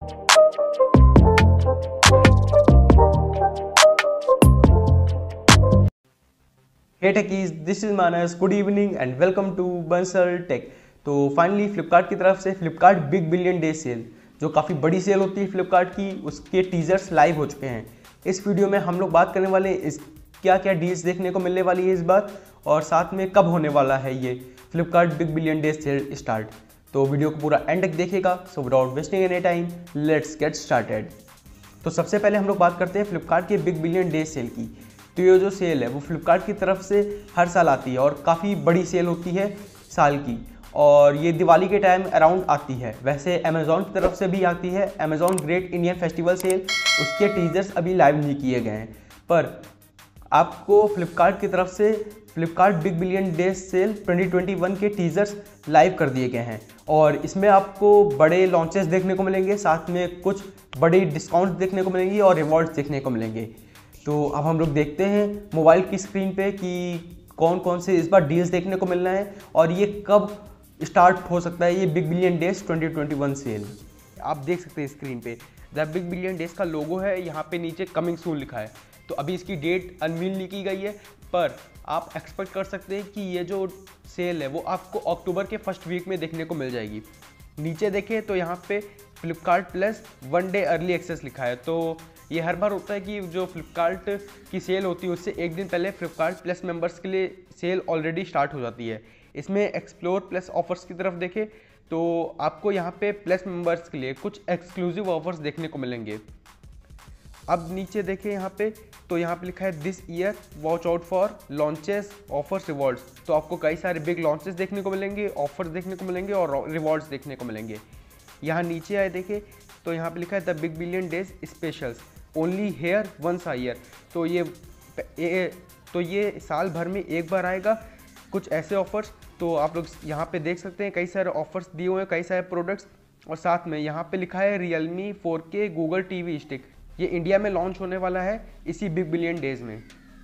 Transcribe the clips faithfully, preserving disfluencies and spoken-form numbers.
Hey techies, this is Manas. Good evening and welcome to Bansal tech. तो finally Flipkart की तरफ से Flipkart big billion day sale, जो काफ़ी बड़ी सेल होती है फ्लिपकार्ट की, उसके टीजर्स लाइव हो चुके हैं। इस वीडियो में हम लोग बात करने वाले हैं इस क्या क्या डील्स देखने को मिलने वाली है इस बार, और साथ में कब होने वाला है ये Flipkart big billion day sale start. तो वीडियो को पूरा एंड तक देखिएगा। So without wasting any time, let's get started. तो सबसे पहले हम लोग बात करते हैं फ्लिपकार्ट के बिग बिलियन डे सेल की। तो ये जो सेल है वो फ्लिपकार्ट की तरफ से हर साल आती है और काफ़ी बड़ी सेल होती है साल की, और ये दिवाली के टाइम अराउंड आती है। वैसे अमेज़ॉन की तरफ से भी आती है, Amazon great Indian festival sale, उसके टीजर्स अभी लाइव नहीं किए गए हैं, पर आपको फ्लिपकार्ट की तरफ से Flipkart big billion day sale twenty twenty one के टीजर्स लाइव कर दिए गए हैं, और इसमें आपको बड़े लॉन्चेस देखने को मिलेंगे, साथ में कुछ बड़ी डिस्काउंट देखने को मिलेंगी और रिवॉर्ड्स देखने को मिलेंगे। तो अब हम लोग देखते हैं मोबाइल की स्क्रीन पे कि कौन कौन से इस बार डील्स देखने को मिलना है और ये कब स्टार्ट हो सकता है ये big billion days twenty twenty one sale. आप देख सकते हैं स्क्रीन पे द बिग बिलियन डेज का लोगो है, यहाँ पे नीचे कमिंग सून लिखा है। तो अभी इसकी डेट अनवील नहीं की गई है, पर आप एक्सपेक्ट कर सकते हैं कि ये जो सेल है वो आपको अक्टूबर के फर्स्ट वीक में देखने को मिल जाएगी। नीचे देखें तो यहाँ पे Flipkart plus one day early access लिखा है। तो ये हर बार होता है कि जो फ्लिपकार्ट की सेल होती है उससे एक दिन पहले फ्लिपकार्ट प्लस मेंबर्स के लिए सेल ऑलरेडी स्टार्ट हो जाती है। इसमें एक्सप्लोर प्लस ऑफर्स की तरफ देखें तो आपको यहाँ पे प्लस मेंबर्स के लिए कुछ एक्सक्लूसिव ऑफर्स देखने को मिलेंगे। अब नीचे देखें यहाँ पे तो यहाँ पे लिखा है this year watch out for launches offers rewards. तो आपको कई सारे बिग लॉन्चेस देखने को मिलेंगे, ऑफर्स देखने को मिलेंगे और रिवॉर्ड्स देखने को मिलेंगे। यहाँ नीचे आए देखें तो यहाँ पे लिखा है the big billion days specials only here once a year. तो ये, ये तो ये साल भर में एक बार आएगा कुछ ऐसे ऑफर्स। तो आप लोग यहाँ पे देख सकते हैं कई सारे ऑफर्स दिए हुए हैं, कई सारे प्रोडक्ट्स, और साथ में यहाँ पे लिखा है realme four K Google TV stick. ये इंडिया में लॉन्च होने वाला है इसी बिग बिलियन डेज में।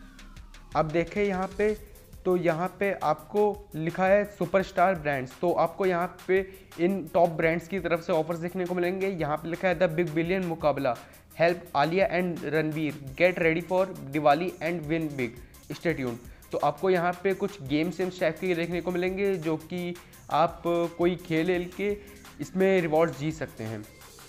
अब देखें यहाँ पे तो यहाँ पे आपको लिखा है सुपरस्टार ब्रांड्स। तो आपको यहाँ पे इन टॉप ब्रांड्स की तरफ से ऑफर्स देखने को मिलेंगे। यहाँ पे लिखा है द बिग बिलियन मुकाबला, help Alia and Ranveer get ready for Diwali and win big, stay tuned. तो आपको यहाँ पे कुछ गेम सेम्स टाइप के देखने को मिलेंगे जो कि आप कोई खेल खेल के इसमें रिवॉर्ड्स जीत सकते हैं।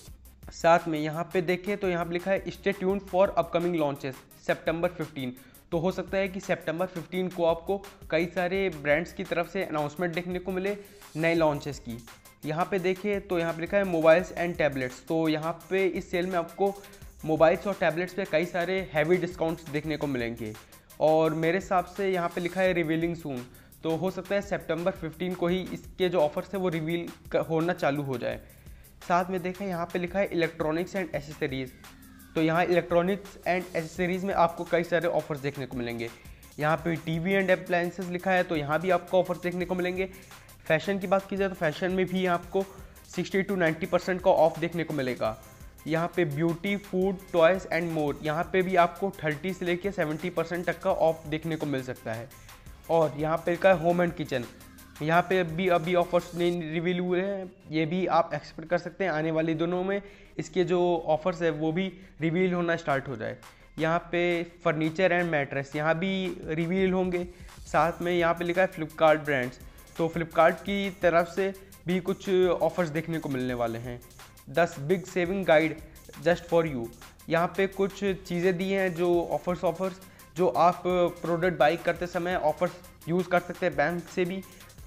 साथ में यहाँ पे देखें तो यहाँ पे लिखा है stay tuned for upcoming launches September fifteen. तो हो सकता है कि सितंबर फिफ्टीन को आपको कई सारे ब्रांड्स की तरफ से अनाउंसमेंट देखने को मिले नए लॉन्चेस की। यहाँ पे देखिए तो यहाँ पे लिखा है मोबाइल्स एंड टैबलेट्स। तो यहाँ पे इस सेल में आपको मोबाइल्स और टैबलेट्स पे कई सारे हैवी डिस्काउंट्स देखने को मिलेंगे, और मेरे हिसाब से यहाँ पे लिखा है रिवीलिंग सून। तो हो सकता है सितंबर फिफ्टीन को ही इसके जो ऑफर्स है वो रिवील होना चालू हो जाए। साथ में देखें यहाँ पे लिखा है इलेक्ट्रॉनिक्स एंड एसेसरीज़। तो यहाँ इलेक्ट्रॉनिक्स एंड एसेसरीज़ में आपको कई सारे ऑफर्स देखने को मिलेंगे। यहाँ पे टीवी एंड अप्लायंसेस लिखा है, तो यहाँ भी आपको ऑफर्स देखने को मिलेंगे। फैशन की बात की जाए तो फैशन में भी आपको सिक्सटी टू नाइन्टी परसेंट का ऑफ देखने को मिलेगा। यहाँ पे beauty, food, toys and more, यहाँ पे भी आपको थर्टी से लेके सेवेंटी परसेंट तक का ऑफ देखने को मिल सकता है। और यहाँ पे लिखा है होम एंड किचन, यहाँ पे भी अभी ऑफर्स नहीं रिवील हुए हैं, ये भी आप एक्सपेक्ट कर सकते हैं आने वाले दिनों में इसके जो ऑफर्स है वो भी रिवील होना स्टार्ट हो जाए। यहाँ पे फर्नीचर एंड मैट्रेस, यहाँ भी रिवील होंगे। साथ में यहाँ पे लिखा है फ्लिपकार्ट ब्रांड्स। तो फ्लिपकार्ट की तरफ से भी कुछ ऑफर्स देखने को मिलने वाले हैं। This big saving guide just for you, यहाँ पे कुछ चीज़ें दी हैं जो ऑफर्स ऑफर्स जो आप प्रोडक्ट बाई करते समय ऑफर्स यूज़ कर सकते हैं बैंक से भी।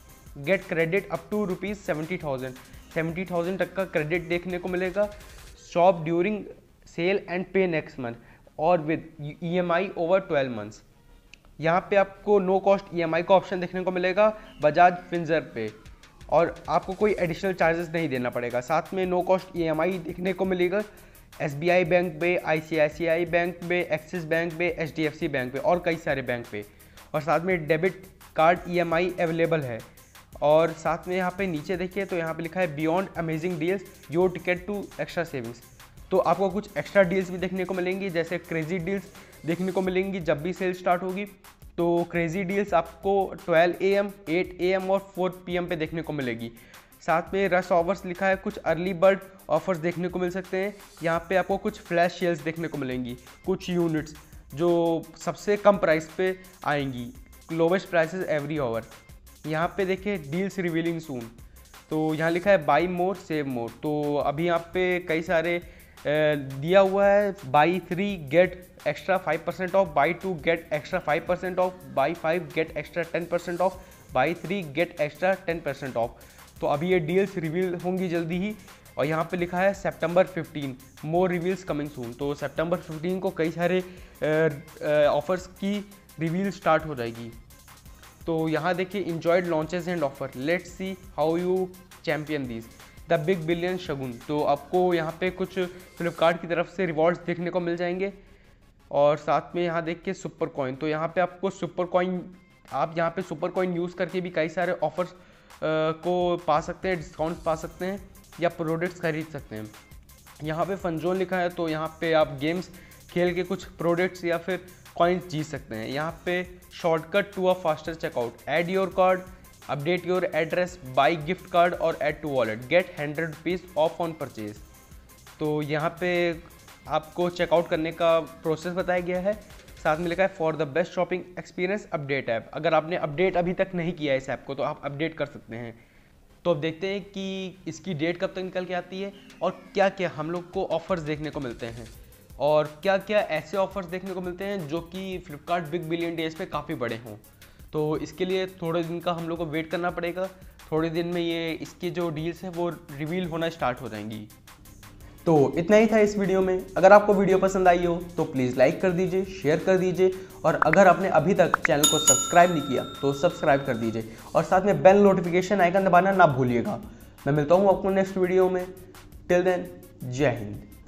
Get credit up to rupees seventy thousand, seventy thousand तक का क्रेडिट देखने को मिलेगा। Shop during sale and pay next month और with E M I over twelve months. यहाँ पे आपको no cost E M I का ऑप्शन देखने को मिलेगा बजाज फिनसर्व पे, और आपको कोई एडिशनल चार्जेस नहीं देना पड़ेगा। साथ में no cost E M I देखने को मिलेगा एस बी आई बैंक पे, I C I C I bank पे, एक्सिस बैंक पे, H D F C bank पे और कई सारे बैंक पे। और साथ में debit card E M I available है। और साथ में यहाँ पे नीचे देखिए तो यहाँ पे लिखा है beyond amazing deals your ticket to extra savings. तो आपको कुछ एक्स्ट्रा डील्स भी देखने को मिलेंगी, जैसे क्रेजी डील्स देखने को मिलेंगी जब भी सेल स्टार्ट होगी। तो क्रेजी डील्स आपको twelve A M, eight A M और फोर पी एम पे देखने को मिलेगी। साथ में रश ऑवर्स लिखा है, कुछ अर्ली बर्ड ऑफर्स देखने को मिल सकते हैं। यहाँ पे आपको कुछ फ्लैश सेल्स देखने को मिलेंगी, कुछ यूनिट्स जो सबसे कम प्राइस पे आएंगी, लोवेस्ट प्राइसेस एवरी आवर। यहाँ पे देखिए डील्स रिवीलिंग सून, तो यहाँ लिखा है बाई मोर सेव मोर। तो अभी यहाँ पे कई सारे दिया हुआ है, buy three get extra five percent off, buy two get extra five percent off, buy five get extra ten percent off, buy three get extra ten percent off. तो अभी ये डील्स रिवील होंगी जल्दी ही। और यहाँ पे लिखा है September fifteen more reveals coming soon. तो सितंबर फिफ्टीन को कई सारे ऑफर्स की रिवील स्टार्ट हो जाएगी। तो यहाँ देखिए enjoyed launches and offer, let's see how you champion this the big billion shagun. तो आपको यहाँ पे कुछ फ्लिपकार्ट की तरफ से रिवॉर्ड्स देखने को मिल जाएंगे। और साथ में यहाँ देखिए सुपर कॉइन, तो यहाँ पे आपको सुपर कॉइन, आप यहाँ पे सुपर कॉइन यूज़ करके भी कई सारे ऑफर्स को पा सकते हैं, डिस्काउंट पा सकते हैं या प्रोडक्ट्स खरीद सकते हैं। यहाँ पे फन जोन लिखा है, तो यहाँ पे आप गेम्स खेल के कुछ प्रोडक्ट्स या फिर कॉइन्स जीत सकते हैं। यहाँ पे shortcut to a faster checkout, add your card, update your address, buy gift card और add to wallet, get hundred rupees off on purchase. तो यहाँ पे आपको चेकआउट करने का प्रोसेस बताया गया है। साथ में लिखा है for the best shopping experience update app. अगर आपने अपडेट अभी तक नहीं किया है इस ऐप को तो आप अपडेट कर सकते हैं। तो अब देखते हैं कि इसकी डेट कब तक निकल के आती है और क्या क्या हम लोग को ऑफर्स देखने को मिलते हैं और क्या क्या ऐसे ऑफर्स देखने को मिलते हैं जो कि फ्लिपकार्ट बिग बिलियन डेज पे काफ़ी बड़े हों। तो इसके लिए थोड़े दिन का हम लोग को वेट करना पड़ेगा। थोड़े दिन में ये इसकी जो डील्स हैं वो रिवील होना स्टार्ट हो जाएंगी। तो इतना ही था इस वीडियो में। अगर आपको वीडियो पसंद आई हो तो प्लीज़ लाइक कर दीजिए, शेयर कर दीजिए और अगर आपने अभी तक चैनल को सब्सक्राइब नहीं किया तो सब्सक्राइब कर दीजिए और साथ में बेल नोटिफिकेशन आइकन दबाना ना भूलिएगा। मैं मिलता हूँ आपको नेक्स्ट वीडियो में। टिल देन, जय हिंद।